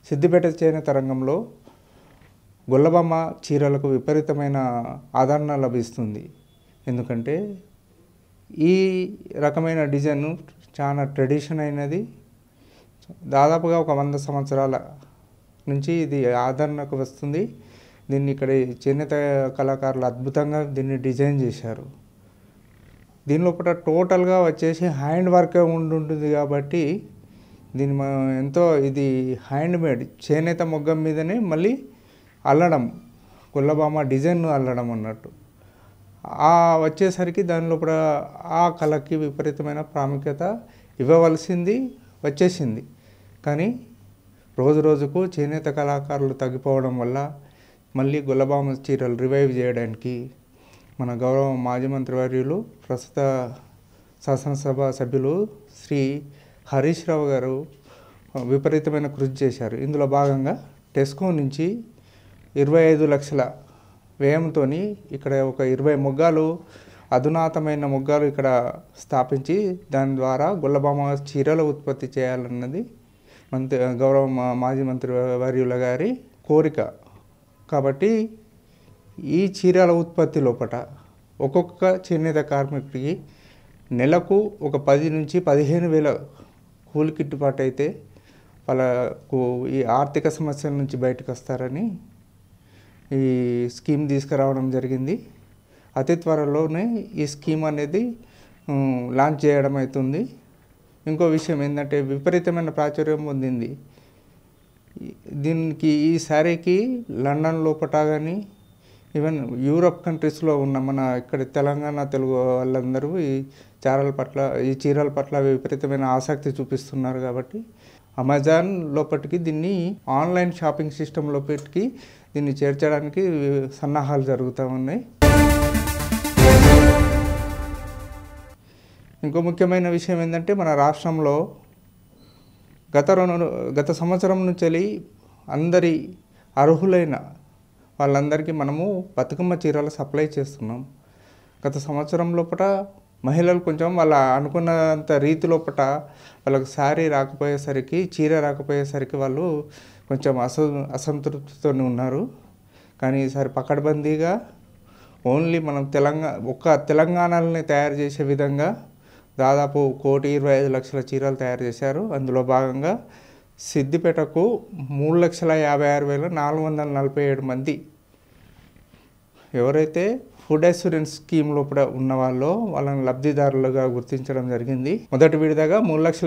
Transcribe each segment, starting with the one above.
సిద్దిపేట చేనేత రంగంలో గొల్లబామ చీరలకు విపరీతమైన ఆదరణ లభిస్తుంది. ఎందుకంటే ఈ రకమైన డిజైన్ చాలా ట్రెడిషన్ అయినది. దాదాపుగా ఒక 100 సంవత్సరాల నుంచి ఇది ఆదరణకు వస్తుంది. దీన్ని ఇక్కడ చేనేత కళాకారులు అద్భుతంగా దీన్ని డిజైన్ చేశారు. దీని లోపల టోటల్గా వచ్చేసి హ్యాండ్ వర్క్ ఉంటుంది కాబట్టి దీన్ని ఎంతో ఇది హ్యాండ్ మేడ్ చేనేత మొగ్గం మీదనే మళ్ళీ అల్లడం, గొల్లబామ డిజైన్ అల్లడం అన్నట్టు వచ్చేసరికి దాని లోపల ఆ కళకి విపరీతమైన ప్రాముఖ్యత ఇవ్వవలసింది వచ్చేసింది. కానీ రోజు రోజుకు చేనేత కళాకారులు తగ్గిపోవడం వల్ల మళ్ళీ గొల్లబామ చీరలు రివైవ్ చేయడానికి మన గౌరవ మాజీ మంత్రివర్యులు ప్రస్తుత శాసనసభ సభ్యులు శ్రీ హరీష్ రావు గారు విపరీతమైన కృషి చేశారు. ఇందులో భాగంగా టెస్కో నుంచి 25 లక్షల వ్యయంతో ఇక్కడ ఒక 20 మొగ్గాలు అధునాతమైన మొగ్గాలు ఇక్కడ స్థాపించి దాని ద్వారా గొల్లబామ చీరల ఉత్పత్తి చేయాలన్నది గౌరవ మాజీ మంత్రి వర్యుల గారి కోరిక. కాబట్టి ఈ చీరల ఉత్పత్తి లోపల ఒక్కొక్క చేనేత కార్మికుడికి నెలకు ఒక 10 నుంచి 15 వేల కూలి గిట్టుబాటు అయితే వాళ్ళకు ఈ ఆర్థిక సమస్యల నుంచి బయటకు వస్తారని ఈ స్కీమ్ తీసుకురావడం జరిగింది. అతి త్వరలోనే ఈ స్కీమ్ అనేది లాంచ్ చేయడం అవుతుంది. ఇంకో విషయం ఏంటంటే విపరీతమైన ప్రాచుర్యం పొందింది. దీనికి ఈ శారీకి లండన్ లోపల కానీ ఈవెన్ యూరప్ కంట్రీస్లో ఉన్న మన ఇక్కడ తెలంగాణ తెలుగు వాళ్ళందరూ ఈ చీరల పట్ల విపరీతమైన ఆసక్తి చూపిస్తున్నారు. కాబట్టి అమెజాన్ లోపలికి దీన్ని ఆన్లైన్ షాపింగ్ సిస్టమ్ లోపలికి దీన్ని చేర్చడానికి సన్నాహాలు జరుగుతూ ఉన్నాయి. ఇంకో ముఖ్యమైన విషయం ఏంటంటే మన రాష్ట్రంలో గత సంవత్సరం నుంచి అందరి అర్హులైన వాళ్ళందరికీ మనము బతుకమ్మ చీరలు సప్లై చేస్తున్నాం. గత సంవత్సరం లోపల మహిళలు కొంచెం వాళ్ళ అనుకున్నంత రీతి లోపల వాళ్ళకు శారీ రాకపోయేసరికి, చీర రాకపోయేసరికి వాళ్ళు కొంచెం అసంతృప్తితో ఉన్నారు. కానీ ఈసారి పకడ్బందీగా ఓన్లీ మనం తెలంగాణలోనే తయారు చేసే విధంగా దాదాపు 1,25,00,000 చీరలు తయారు చేశారు. అందులో భాగంగా సిద్దిపేటకు 3,56,447 మంది ఎవరైతే ఫుడ్ అష్యూరెన్స్ స్కీమ్ లోపల ఉన్న వాళ్ళని లబ్ధిదారులుగా గుర్తించడం జరిగింది. మొదటి విడతగా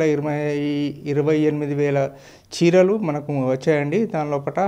3,28,000 చీరలు మనకు వచ్చాయండి. దాని లోపల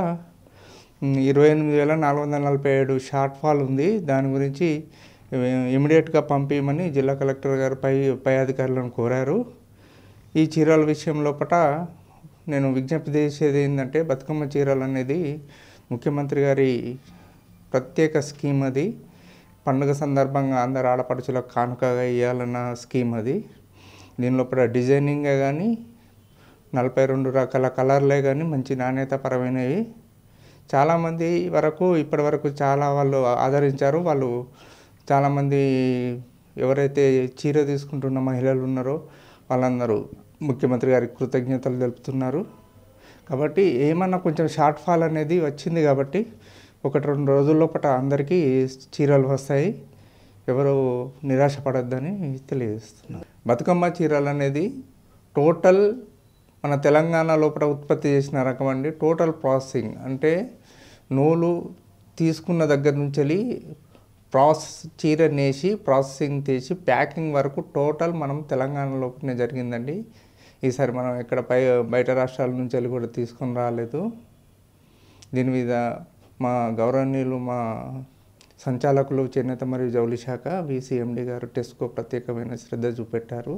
28,447 షార్ట్ ఫాల్ ఉంది. దాని గురించి ఇమీడియట్గా పంపించమని జిల్లా కలెక్టర్ గారు పై అధికారులను కోరారు. ఈ చీరల విషయం లోపల నేను విజ్ఞప్తి చేసేది ఏంటంటే బతుకమ్మ చీరలు అనేది ముఖ్యమంత్రి గారి ప్రత్యేక స్కీమ్. అది పండుగ సందర్భంగా అందరు ఆడపడుచులకు కానుకగా ఇవ్వాలన్న స్కీమ్ అది. దీని లోపల డిజైనింగే కానీ 42 రకాల కలర్లే కానీ మంచి నాణ్యతపరమైనవి. చాలామంది ఇప్పటి వరకు చాలా వాళ్ళు ఆదరించారు. వాళ్ళు చాలామంది ఎవరైతే చీర తీసుకుంటున్న మహిళలు ఉన్నారో వాళ్ళందరూ ముఖ్యమంత్రి గారికి కృతజ్ఞతలు తెలుపుతున్నారు. కాబట్టి ఏమన్నా కొంచెం షార్ట్ ఫాల్ అనేది వచ్చింది కాబట్టి 1-2 రోజుల లోపల అందరికీ చీరలు వస్తాయి. ఎవరు నిరాశపడొద్దని తెలియజేస్తున్నారు. బతుకమ్మ చీరలు అనేది టోటల్ మన తెలంగాణ లోపల ఉత్పత్తి చేసిన రకం అండి. టోటల్ ప్రాసెసింగ్ అంటే నూలు తీసుకున్న దగ్గర నుంచి చీర నేసి ప్రాసెసింగ్ చేసి ప్యాకింగ్ వరకు టోటల్ మనం తెలంగాణ లోపలనే జరిగిందండి. ఈసారి మనం ఎక్కడ బయట రాష్ట్రాల నుంచి కూడా తీసుకొని రాలేదు. దీని మీద మా గౌరవనీయులు మా సంచాలకులు చేనేత మరియు జౌళి శాఖ VCMD గారు టెస్కో ప్రత్యేకమైన శ్రద్ధ చూపెట్టారు.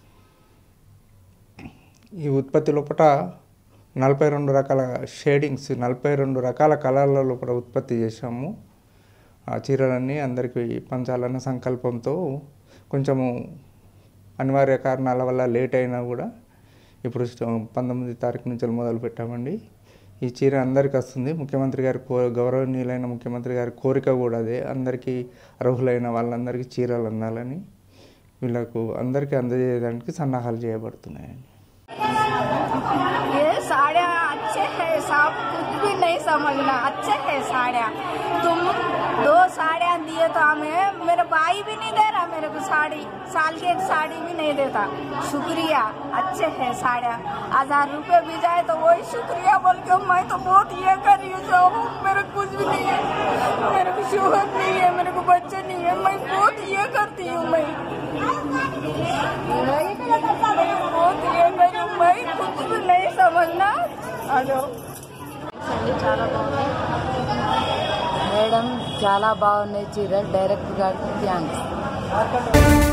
ఈ ఉత్పత్తి లోపల 42 రకాల షేడింగ్స్ 42 రకాల కలర్ల లోపల ఉత్పత్తి చేశాము. ఆ చీరలన్నీ అందరికీ పంచాలన్న సంకల్పంతో కొంచెము అనివార్య కారణాల వల్ల లేట్ అయినా కూడా ఇప్పుడు 19 తారీఖు నుంచి మొదలు పెట్టామండి. ఈ చీర అందరికీ వస్తుంది. ముఖ్యమంత్రి గారి గౌరవనీయులైన ముఖ్యమంత్రి గారి కోరిక కూడా అదే. అందరికీ అర్హులైన వాళ్ళందరికీ చీరలు అందాలని వీళ్ళకు అందరికీ అందజేయడానికి సన్నాహాలు చేయబడుతున్నాయండి. ये साड़ियाँ अच्छे है साहब, कुछ भी नहीं समझना, अच्छे है साड़ियाँ। तुम 2 साड़ियाँ दिए तो हमें, मेरा भाई भी नहीं दे रहा मेरे को साड़ी, साल की एक साड़ी भी नहीं देता। शुक्रिया, अच्छे है साड़ियाँ। 1000 रुपये भी जाए तो वही शुक्रिया बोल के मैं तो बहुत ये कर रही हूँ साहब। मेरे कुछ भी नहीं है, मेरे को शोहर नहीं है, मेरे को बच्चे नहीं है, मैं बहुत ये करती हूँ। मैं बहुत ये करी हूँ, मैं कुछ भी नहीं समझना। హలో చాలా బాగున్నాయి మేడం, చాలా బాగున్నాయి చీరలు. డైరెక్టర్ గారికి థ్యాంక్స్.